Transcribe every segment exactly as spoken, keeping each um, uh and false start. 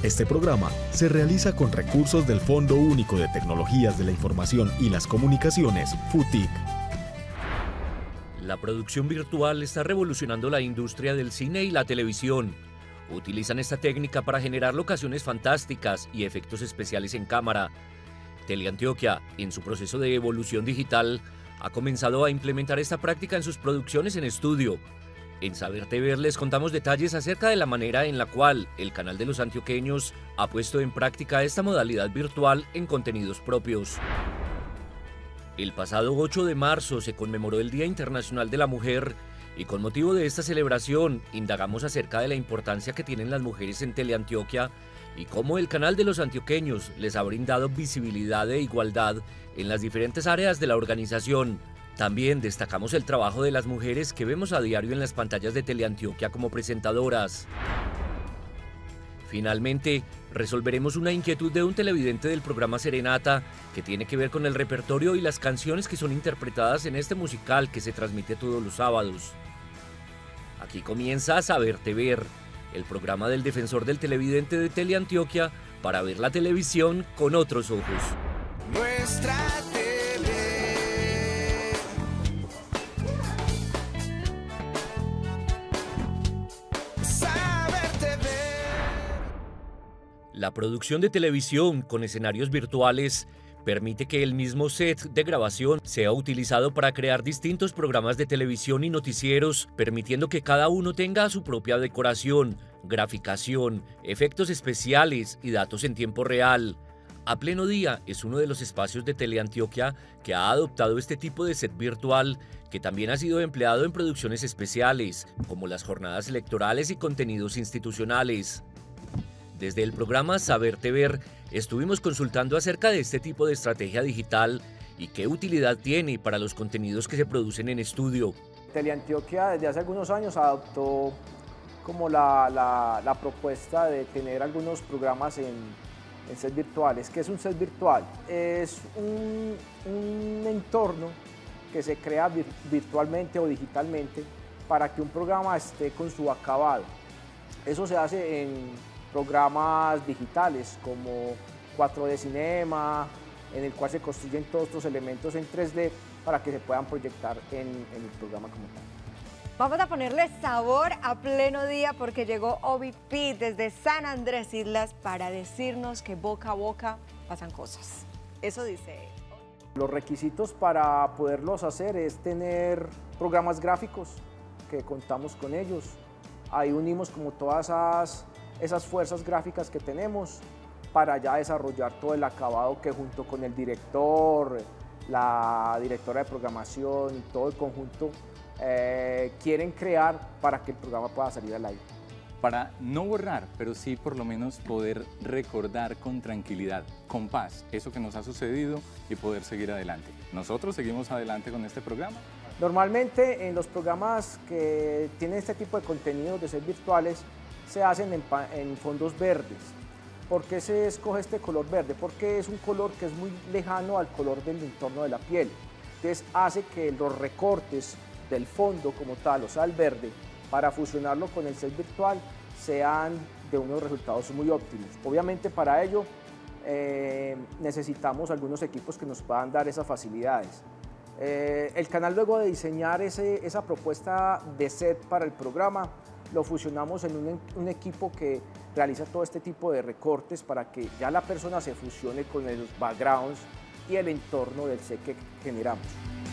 Este programa se realiza con recursos del Fondo Único de Tecnologías de la Información y las Comunicaciones, FUTIC. La producción virtual está revolucionando la industria del cine y la televisión. Utilizan esta técnica para generar locaciones fantásticas y efectos especiales en cámara. Teleantioquia, en su proceso de evolución digital, ha comenzado a implementar esta práctica en sus producciones en estudio. En Saber T V les contamos detalles acerca de la manera en la cual el canal de los antioqueños ha puesto en práctica esta modalidad virtual en contenidos propios. El pasado ocho de marzo se conmemoró el Día Internacional de la Mujer y con motivo de esta celebración indagamos acerca de la importancia que tienen las mujeres en Teleantioquia y cómo el canal de los antioqueños les ha brindado visibilidad e igualdad en las diferentes áreas de la organización. También destacamos el trabajo de las mujeres que vemos a diario en las pantallas de Teleantioquia como presentadoras. Finalmente, resolveremos una inquietud de un televidente del programa Serenata que tiene que ver con el repertorio y las canciones que son interpretadas en este musical que se transmite todos los sábados. Aquí comienza Saber T V, el programa del defensor del televidente de Teleantioquia para ver la televisión con otros ojos. Nuestra La producción de televisión con escenarios virtuales permite que el mismo set de grabación sea utilizado para crear distintos programas de televisión y noticieros, permitiendo que cada uno tenga su propia decoración, graficación, efectos especiales y datos en tiempo real. A Pleno Día es uno de los espacios de Teleantioquia que ha adoptado este tipo de set virtual, que también ha sido empleado en producciones especiales, como las jornadas electorales y contenidos institucionales. Desde el programa Saber T V estuvimos consultando acerca de este tipo de estrategia digital y qué utilidad tiene para los contenidos que se producen en estudio. Teleantioquia desde hace algunos años adoptó como la, la, la propuesta de tener algunos programas en, en set virtuales. ¿Qué es un set virtual? Es un, un entorno que se crea vir, virtualmente o digitalmente para que un programa esté con su acabado. Eso se hace en programas digitales como cuatro D Cinema, en el cual se construyen todos estos elementos en tres D para que se puedan proyectar en, en el programa como tal. Vamos a ponerle sabor a Pleno Día porque llegó Obi P desde San Andrés Islas para decirnos que boca a boca pasan cosas. Eso dice él. Los requisitos para poderlos hacer es tener programas gráficos, que contamos con ellos. Ahí unimos como todas esas esas fuerzas gráficas que tenemos para ya desarrollar todo el acabado que junto con el director, la directora de programación y todo el conjunto eh, quieren crear para que el programa pueda salir al aire. Para no borrar, pero sí por lo menos poder recordar con tranquilidad, con paz, eso que nos ha sucedido y poder seguir adelante. Nosotros seguimos adelante con este programa. Normalmente en los programas que tienen este tipo de contenidos de ser virtuales, se hacen en, en fondos verdes. ¿Por qué se escoge este color verde? Porque es un color que es muy lejano al color del entorno de la piel. Entonces hace que los recortes del fondo como tal, o sea el verde, para fusionarlo con el set virtual, sean de unos resultados muy óptimos. Obviamente para ello eh, necesitamos algunos equipos que nos puedan dar esas facilidades. Eh, el canal, luego de diseñar ese, esa propuesta de set para el programa, lo fusionamos en un, un equipo que realiza todo este tipo de recortes para que ya la persona se fusione con los backgrounds y el entorno del set que generamos.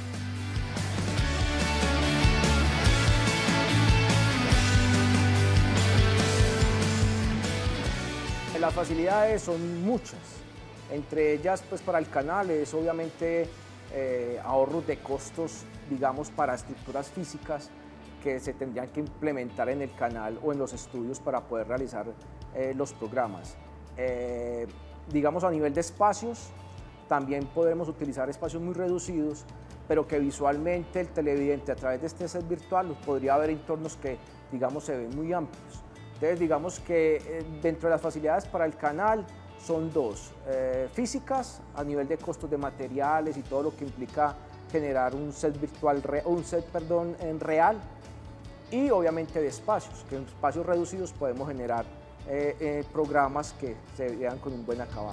Las facilidades son muchas, entre ellas pues para el canal es obviamente eh, ahorros de costos, digamos, para estructuras físicas que se tendrían que implementar en el canal o en los estudios para poder realizar eh, los programas. Eh, digamos, a nivel de espacios, también podremos utilizar espacios muy reducidos, pero que visualmente el televidente a través de este set virtual podría ver entornos que, digamos, se ven muy amplios. Entonces, digamos que eh, dentro de las facilidades para el canal son dos, eh, físicas, a nivel de costos de materiales y todo lo que implica generar un set virtual, un set, perdón, en real, y obviamente de espacios, que en espacios reducidos podemos generar eh, eh, programas que se vean con un buen acabado.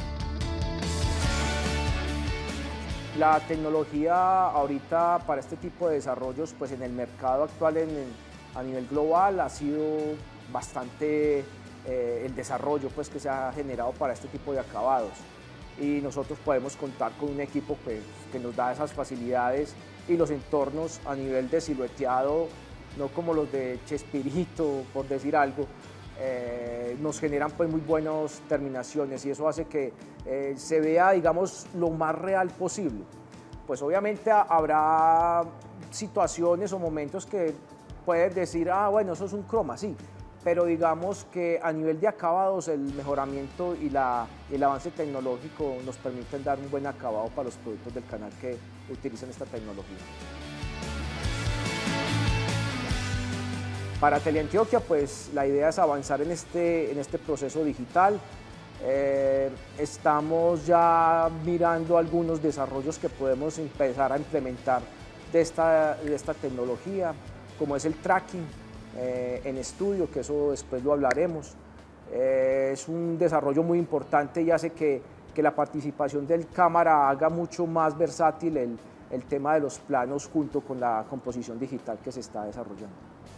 La tecnología ahorita para este tipo de desarrollos, pues en el mercado actual en, en, a nivel global ha sido bastante eh, el desarrollo pues, que se ha generado para este tipo de acabados. Y nosotros podemos contar con un equipo pues, que nos da esas facilidades y los entornos a nivel de silueteado, no como los de Chespirito, por decir algo, eh, nos generan pues, muy buenas terminaciones y eso hace que eh, se vea, digamos, lo más real posible. Pues obviamente habrá situaciones o momentos que puedes decir, ah, bueno, eso es un croma, sí, pero digamos que a nivel de acabados el mejoramiento y la, el avance tecnológico nos permiten dar un buen acabado para los productos del canal que utilizan esta tecnología. Para Teleantioquia, pues la idea es avanzar en este, en este proceso digital. Eh, estamos ya mirando algunos desarrollos que podemos empezar a implementar de esta, de esta tecnología, como es el tracking eh, en estudio, que eso después lo hablaremos. Eh, es un desarrollo muy importante y hace que, que la participación del cámara haga mucho más versátil el, el tema de los planos junto con la composición digital que se está desarrollando.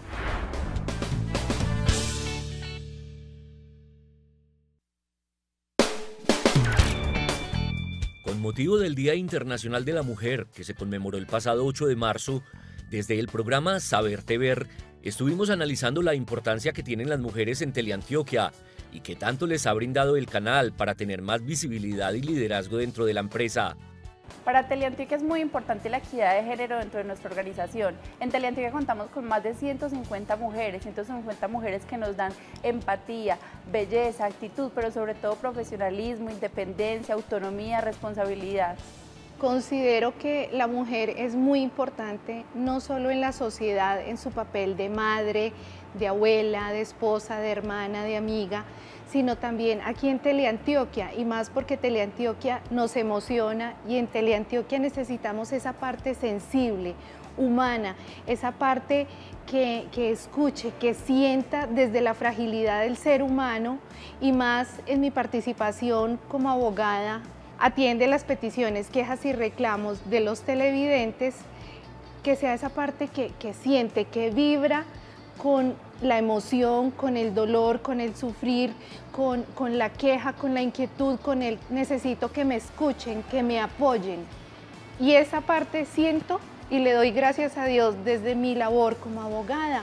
Con motivo del Día Internacional de la Mujer, que se conmemoró el pasado ocho de marzo, desde el programa Saberte Ver, estuvimos analizando la importancia que tienen las mujeres en Teleantioquia y que tanto les ha brindado el canal para tener más visibilidad y liderazgo dentro de la empresa. Para Teleantioquia es muy importante la equidad de género dentro de nuestra organización. En Teleantioquia contamos con más de ciento cincuenta mujeres, ciento cincuenta mujeres que nos dan empatía, belleza, actitud, pero sobre todo profesionalismo, independencia, autonomía, responsabilidad. Considero que la mujer es muy importante, no solo en la sociedad, en su papel de madre, de abuela, de esposa, de hermana, de amiga, sino también aquí en Teleantioquia, y más porque Teleantioquia nos emociona y en Teleantioquia necesitamos esa parte sensible, humana, esa parte que, que escuche, que sienta desde la fragilidad del ser humano y más en mi participación como abogada, atiende las peticiones, quejas y reclamos de los televidentes, que sea esa parte que, que siente, que vibra con la emoción, con el dolor, con el sufrir, con, con la queja, con la inquietud, con el necesito que me escuchen, que me apoyen. Y esa parte siento y le doy gracias a Dios desde mi labor como abogada,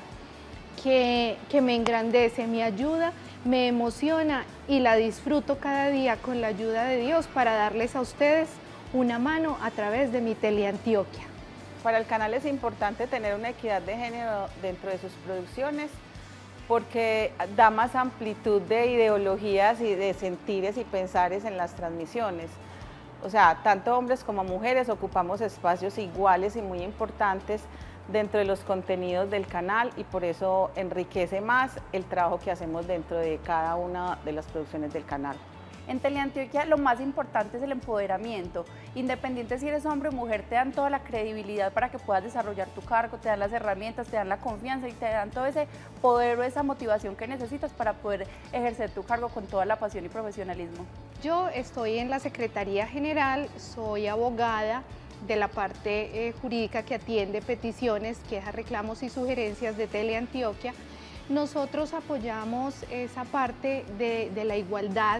que, que me engrandece, me ayuda, me emociona y la disfruto cada día con la ayuda de Dios para darles a ustedes una mano a través de mi Teleantioquia. Para el canal es importante tener una equidad de género dentro de sus producciones porque da más amplitud de ideologías y de sentires y pensares en las transmisiones. O sea, tanto hombres como mujeres ocupamos espacios iguales y muy importantes dentro de los contenidos del canal y por eso enriquece más el trabajo que hacemos dentro de cada una de las producciones del canal. En Teleantioquia lo más importante es el empoderamiento. Independiente si eres hombre o mujer, te dan toda la credibilidad para que puedas desarrollar tu cargo, te dan las herramientas, te dan la confianza y te dan todo ese poder o esa motivación que necesitas para poder ejercer tu cargo con toda la pasión y profesionalismo. Yo estoy en la Secretaría General, soy abogada de la parte eh, jurídica que atiende peticiones, quejas, reclamos y sugerencias de Teleantioquia. Nosotros apoyamos esa parte de, de la igualdad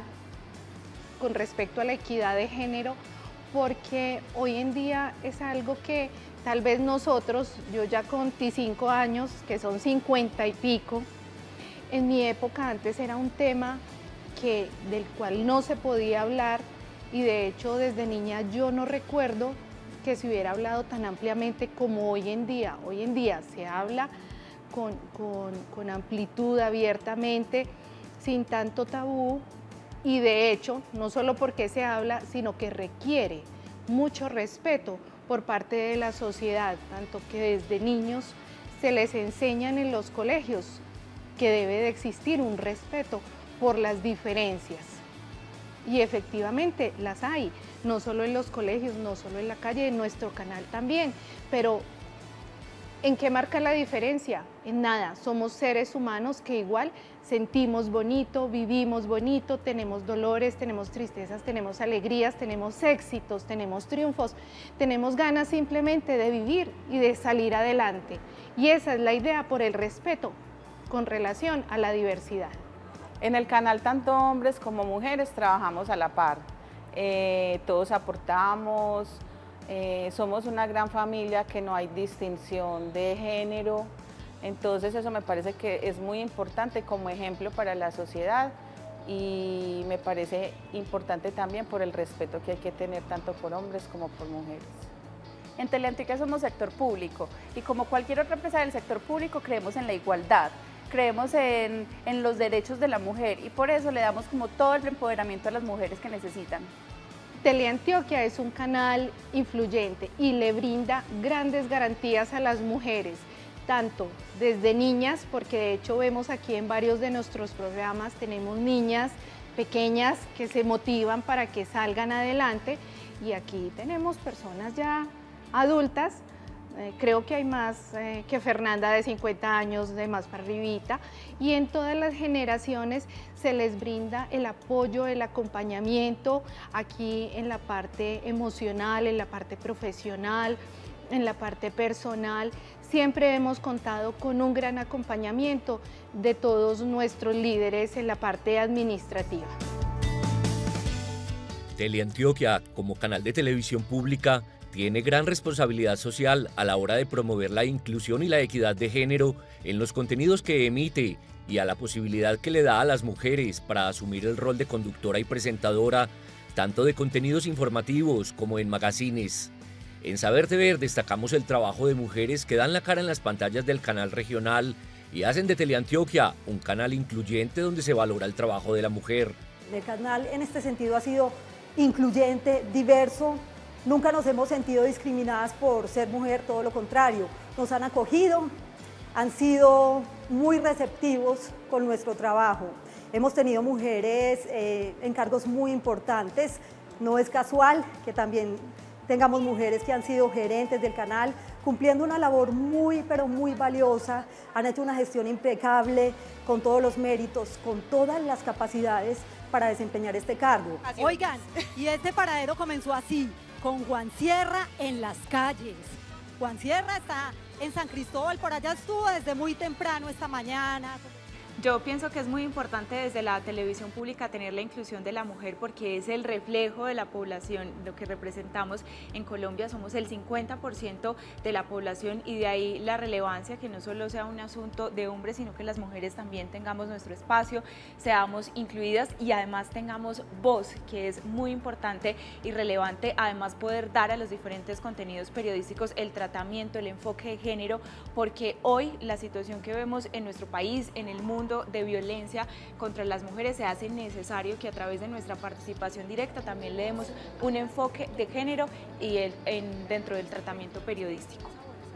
con respecto a la equidad de género, porque hoy en día es algo que tal vez nosotros, yo ya con veinticinco años, que son cincuenta y pico, en mi época antes era un tema que, del cual no se podía hablar y de hecho desde niña yo no recuerdo que se hubiera hablado tan ampliamente como hoy en día. Hoy en día se habla con, con, con amplitud, abiertamente, sin tanto tabú. Y de hecho, no solo porque se habla, sino que requiere mucho respeto por parte de la sociedad, tanto que desde niños se les enseñan en los colegios que debe de existir un respeto por las diferencias. Y efectivamente las hay, no solo en los colegios, no solo en la calle, en nuestro canal también, pero ¿En qué marca la diferencia? En nada, somos seres humanos que igual sentimos bonito, vivimos bonito, tenemos dolores, tenemos tristezas, tenemos alegrías, tenemos éxitos, tenemos triunfos, tenemos ganas simplemente de vivir y de salir adelante. Y esa es la idea por el respeto con relación a la diversidad. En el canal tanto hombres como mujeres trabajamos a la par, eh, todos aportamos. Eh, somos una gran familia que no hay distinción de género, entonces eso me parece que es muy importante como ejemplo para la sociedad y me parece importante también por el respeto que hay que tener tanto por hombres como por mujeres. En Teleantioquia somos sector público y como cualquier otra empresa del sector público creemos en la igualdad, creemos en, en los derechos de la mujer y por eso le damos como todo el empoderamiento a las mujeres que necesitan. Teleantioquia es un canal influyente y le brinda grandes garantías a las mujeres, tanto desde niñas, porque de hecho vemos aquí en varios de nuestros programas, tenemos niñas pequeñas que se motivan para que salgan adelante y aquí tenemos personas ya adultas. Eh, creo que hay más eh, que Fernanda de cincuenta años, de más para arribita, y en todas las generaciones se les brinda el apoyo, el acompañamiento, aquí en la parte emocional, en la parte profesional, en la parte personal. Siempre hemos contado con un gran acompañamiento de todos nuestros líderes en la parte administrativa. Teleantioquia, como canal de televisión pública, tiene gran responsabilidad social a la hora de promover la inclusión y la equidad de género en los contenidos que emite y a la posibilidad que le da a las mujeres para asumir el rol de conductora y presentadora, tanto de contenidos informativos como en magazines. En Saber T V destacamos el trabajo de mujeres que dan la cara en las pantallas del canal regional y hacen de Teleantioquia un canal incluyente donde se valora el trabajo de la mujer. El canal en este sentido ha sido incluyente, diverso. Nunca nos hemos sentido discriminadas por ser mujer, todo lo contrario. Nos han acogido, han sido muy receptivos con nuestro trabajo. Hemos tenido mujeres eh, en cargos muy importantes. No es casual que también tengamos mujeres que han sido gerentes del canal, cumpliendo una labor muy, pero muy valiosa. Han hecho una gestión impecable, con todos los méritos, con todas las capacidades para desempeñar este cargo. Oigan, y este paradero comenzó así, con Juan Sierra en las calles. Juan Sierra está en San Cristóbal, por allá estuvo desde muy temprano esta mañana. Yo pienso que es muy importante desde la televisión pública tener la inclusión de la mujer porque es el reflejo de la población, lo que representamos en Colombia, somos el cincuenta por ciento de la población y de ahí la relevancia que no solo sea un asunto de hombres, sino que las mujeres también tengamos nuestro espacio, seamos incluidas y además tengamos voz, que es muy importante y relevante, además poder dar a los diferentes contenidos periodísticos el tratamiento, el enfoque de género, porque hoy la situación que vemos en nuestro país, en el mundo, de violencia contra las mujeres, se hace necesario que a través de nuestra participación directa también le demos un enfoque de género y el, en, dentro del tratamiento periodístico.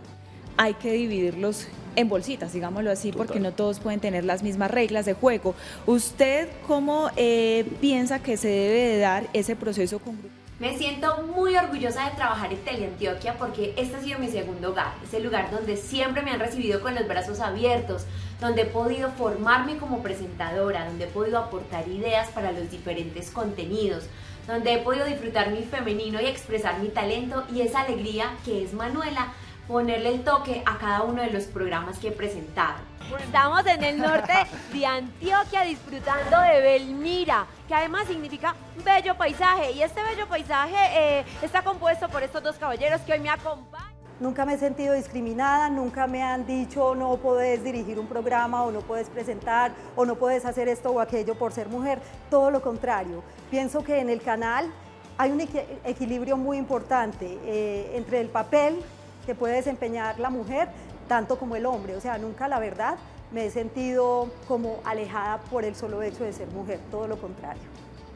Hay que dividirlos en bolsitas, digámoslo así, Total. Porque no todos pueden tener las mismas reglas de juego. ¿Usted cómo eh, piensa que se debe de dar ese proceso con grupos? Me siento muy orgullosa de trabajar en Teleantioquia porque este ha sido mi segundo hogar, es el lugar donde siempre me han recibido con los brazos abiertos, donde he podido formarme como presentadora, donde he podido aportar ideas para los diferentes contenidos, donde he podido disfrutar mi femenino y expresar mi talento y esa alegría que es Manuela, ponerle el toque a cada uno de los programas que he presentado. Estamos en el norte de Antioquia disfrutando de Belmira, que además significa bello paisaje, y este bello paisaje eh, está compuesto por estos dos caballeros que hoy me acompañan. Nunca me he sentido discriminada, nunca me han dicho no puedes dirigir un programa o no puedes presentar o no puedes hacer esto o aquello por ser mujer, todo lo contrario. Pienso que en el canal hay un equ- equilibrio muy importante eh, entre el papel que puede desempeñar la mujer tanto como el hombre, o sea, nunca la verdad me he sentido como alejada por el solo hecho de ser mujer, todo lo contrario.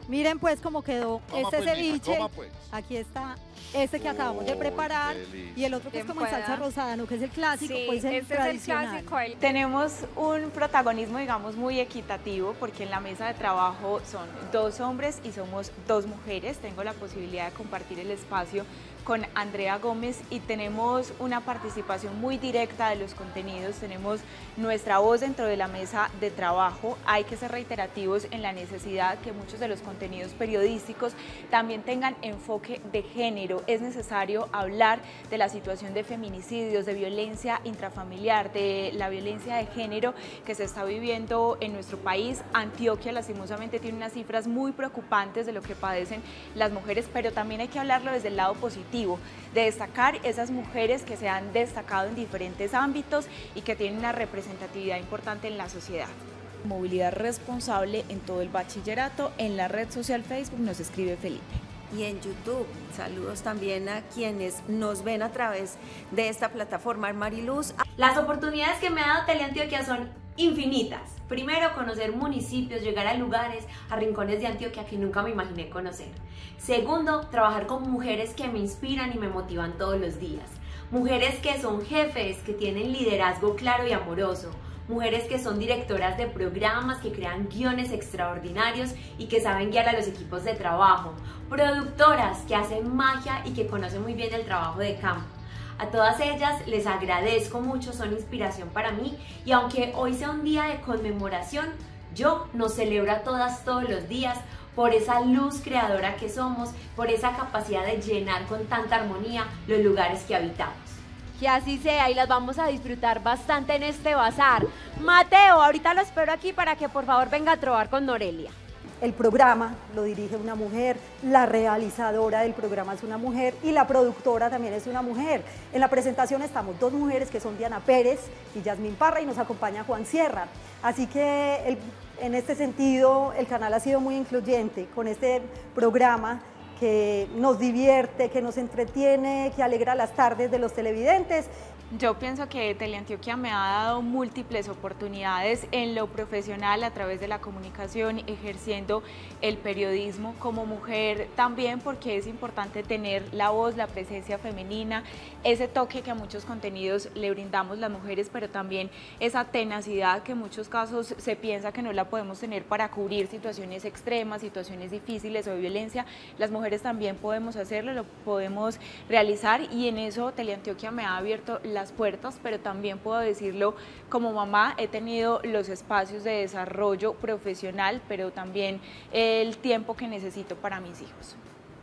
Miren pues cómo quedó Coma este pues, mija, ceviche. coma pues. Aquí está este que acabamos de preparar y el otro que es como en salsa rosada, ¿no? Que es el clásico, Sí, pues el este tradicional. es el clásico. El- Tenemos un protagonismo, digamos, muy equitativo porque en la mesa de trabajo son dos hombres y somos dos mujeres. Tengo la posibilidad de compartir el espacio con Andrea Gómez y tenemos una participación muy directa de los contenidos, tenemos nuestra voz dentro de la mesa de trabajo. Hay que ser reiterativos en la necesidad que muchos de los contenidos periodísticos también tengan enfoque de género. Es necesario hablar de la situación de feminicidios, de violencia intrafamiliar, de la violencia de género que se está viviendo en nuestro país. Antioquia lastimosamente tiene unas cifras muy preocupantes de lo que padecen las mujeres, pero también hay que hablarlo desde el lado positivo, de destacar esas mujeres que se han destacado en diferentes ámbitos y que tienen una representatividad importante en la sociedad. Movilidad responsable en todo el bachillerato. En la red social Facebook nos escribe Felipe. Y en YouTube, saludos también a quienes nos ven a través de esta plataforma. Mariluz. Las oportunidades que me ha dado Teleantioquia son infinitas. Primero, conocer municipios, llegar a lugares, a rincones de Antioquia que nunca me imaginé conocer. Segundo, trabajar con mujeres que me inspiran y me motivan todos los días. Mujeres que son jefes, que tienen liderazgo claro y amoroso. Mujeres que son directoras de programas, que crean guiones extraordinarios y que saben guiar a los equipos de trabajo. Productoras que hacen magia y que conocen muy bien el trabajo de campo. A todas ellas les agradezco mucho, son inspiración para mí y aunque hoy sea un día de conmemoración, yo nos celebro a todas todos los días por esa luz creadora que somos, por esa capacidad de llenar con tanta armonía los lugares que habitamos. Que así sea y las vamos a disfrutar bastante en este bazar. Mateo, ahorita lo espero aquí para que por favor venga a trobar con Norelia. El programa lo dirige una mujer, la realizadora del programa es una mujer y la productora también es una mujer. En la presentación estamos dos mujeres que son Diana Pérez y Yasmín Parra y nos acompaña Juan Sierra. Así que el, en este sentido el canal ha sido muy incluyente con este programa que nos divierte, que nos entretiene, que alegra las tardes de los televidentes. Yo pienso que Teleantioquia me ha dado múltiples oportunidades en lo profesional a través de la comunicación, ejerciendo el periodismo como mujer también porque es importante tener la voz, la presencia femenina, ese toque que a muchos contenidos le brindamos las mujeres, pero también esa tenacidad que en muchos casos se piensa que no la podemos tener para cubrir situaciones extremas, situaciones difíciles o de violencia. Las mujeres también podemos hacerlo, lo podemos realizar y en eso Teleantioquia me ha abierto la puertas, pero también puedo decirlo como mamá, he tenido los espacios de desarrollo profesional, pero también el tiempo que necesito para mis hijos.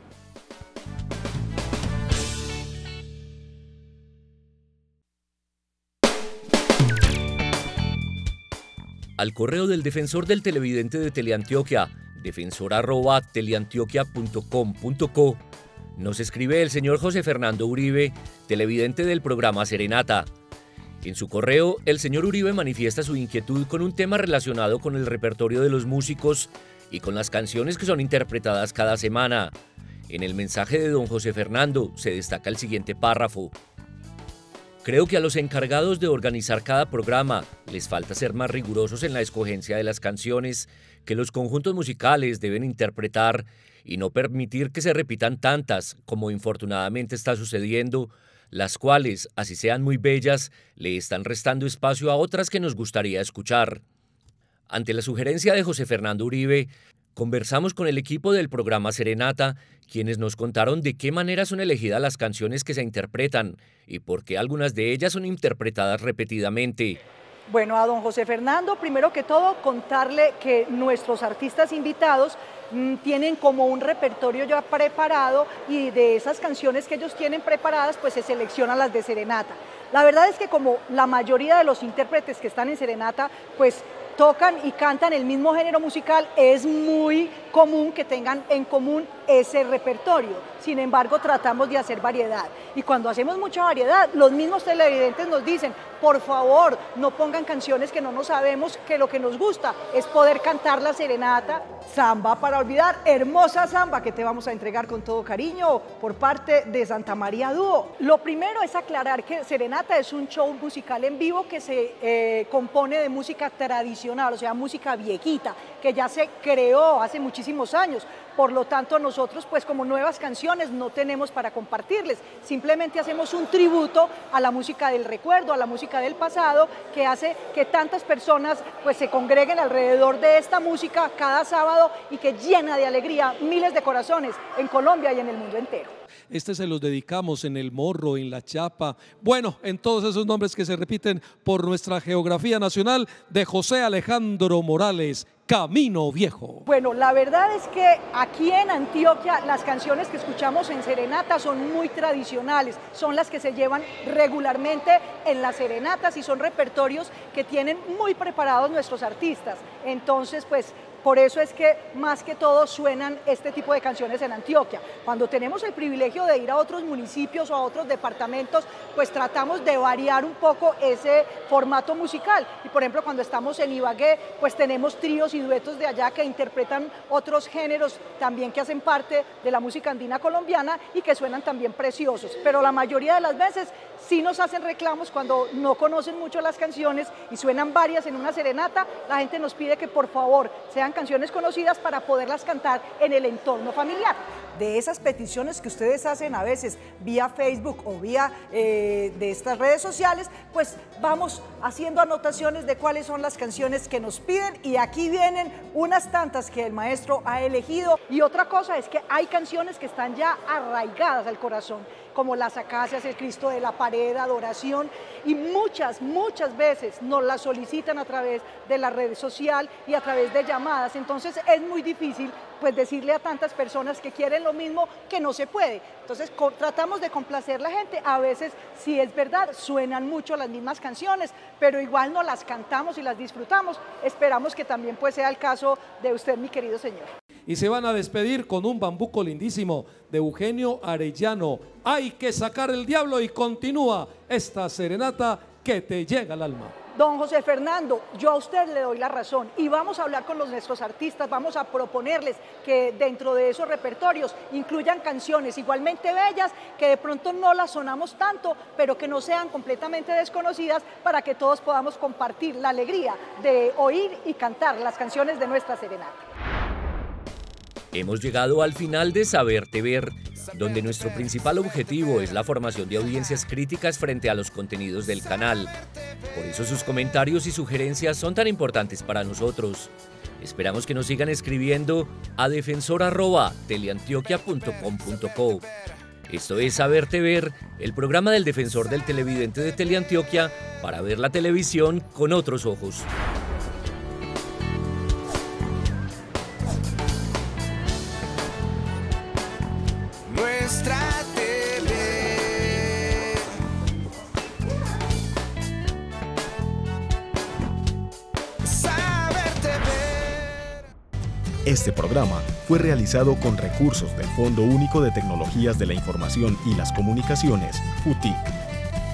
Al correo del defensor del televidente de Teleantioquia, defensor arroba teleantioquia punto com punto co, nos escribe el señor José Fernando Uribe, televidente del programa Serenata. En su correo, el señor Uribe manifiesta su inquietud con un tema relacionado con el repertorio de los músicos y con las canciones que son interpretadas cada semana. En el mensaje de don José Fernando se destaca el siguiente párrafo. Creo que a los encargados de organizar cada programa les falta ser más rigurosos en la escogencia de las canciones que los conjuntos musicales deben interpretar y no permitir que se repitan tantas, como infortunadamente está sucediendo, las cuales, así sean muy bellas, le están restando espacio a otras que nos gustaría escuchar. Ante la sugerencia de José Fernando Uribe, conversamos con el equipo del programa Serenata, quienes nos contaron de qué manera son elegidas las canciones que se interpretan y por qué algunas de ellas son interpretadas repetidamente. Bueno, a don José Fernando, primero que todo, contarle que nuestros artistas invitados mmm, tienen como un repertorio ya preparado y de esas canciones que ellos tienen preparadas, pues se seleccionan las de Serenata. La verdad es que como la mayoría de los intérpretes que están en Serenata, pues tocan y cantan el mismo género musical, es muy común que tengan en común ese repertorio. Sin embargo, tratamos de hacer variedad. Y cuando hacemos mucha variedad, los mismos televidentes nos dicen, por favor, no pongan canciones que no nos sabemos, que lo que nos gusta es poder cantar la serenata. Samba para olvidar, hermosa samba que te vamos a entregar con todo cariño por parte de Santa María Dúo. Lo primero es aclarar que Serenata es un show musical en vivo que se eh, compone de música tradicional, o sea, música viejita, que ya se creó hace muchísimos años. Por lo tanto, nosotros, pues como nuevas canciones, no tenemos para compartirles. Simplemente hacemos un tributo a la música del recuerdo, a la música del pasado, que hace que tantas personas pues se congreguen alrededor de esta música cada sábado y que llena de alegría miles de corazones en Colombia y en el mundo entero. Este se los dedicamos en El Morro, en La Chapa, bueno, en todos esos nombres que se repiten por nuestra geografía nacional, de José Alejandro Morales, Camino Viejo. Bueno, la verdad es que aquí en Antioquia las canciones que escuchamos en serenata son muy tradicionales, son las que se llevan regularmente en las serenatas y son repertorios que tienen muy preparados nuestros artistas. Entonces, pues por eso es que más que todo suenan este tipo de canciones en Antioquia. Cuando tenemos el privilegio de ir a otros municipios o a otros departamentos, pues tratamos de variar un poco ese formato musical. Y por ejemplo, cuando estamos en Ibagué, pues tenemos tríos y duetos de allá que interpretan otros géneros también que hacen parte de la música andina colombiana y que suenan también preciosos. Pero la mayoría de las veces sí nos hacen reclamos cuando no conocen mucho las canciones y suenan varias en una serenata. La gente nos pide que por favor sean canciones conocidas para poderlas cantar en el entorno familiar. De esas peticiones que ustedes hacen a veces vía Facebook o vía eh, de estas redes sociales, pues vamos haciendo anotaciones de cuáles son las canciones que nos piden y aquí vienen unas tantas que el maestro ha elegido. Y otra cosa es que hay canciones que están ya arraigadas al corazón, como Las Acacias, El Cristo de la Pared, Adoración, y muchas, muchas veces nos las solicitan a través de la red social y a través de llamadas. Entonces es muy difícil pues decirle a tantas personas que quieren lo mismo que no se puede. Entonces tratamos de complacer a la gente. A veces, sí es verdad, suenan mucho las mismas canciones, pero igual no las cantamos y las disfrutamos. Esperamos que también pues sea el caso de usted, mi querido señor. Y se van a despedir con un bambuco lindísimo de Eugenio Arellano. Hay que sacar el diablo y continúa esta serenata que te llega al alma. Don José Fernando, yo a usted le doy la razón y vamos a hablar con los, nuestros artistas, vamos a proponerles que dentro de esos repertorios incluyan canciones igualmente bellas, que de pronto no las sonamos tanto, pero que no sean completamente desconocidas para que todos podamos compartir la alegría de oír y cantar las canciones de nuestra serenata. Hemos llegado al final de Saberte Ver, donde nuestro principal objetivo es la formación de audiencias críticas frente a los contenidos del canal. Por eso sus comentarios y sugerencias son tan importantes para nosotros. Esperamos que nos sigan escribiendo a defensor arroba teleantioquia punto com punto co. Esto es Saberte Ver, el programa del defensor del televidente de Teleantioquia para ver la televisión con otros ojos. Nuestra T V. Saberte Ver. Este programa fue realizado con recursos del Fondo Único de Tecnologías de la Información y las Comunicaciones, FUTIC.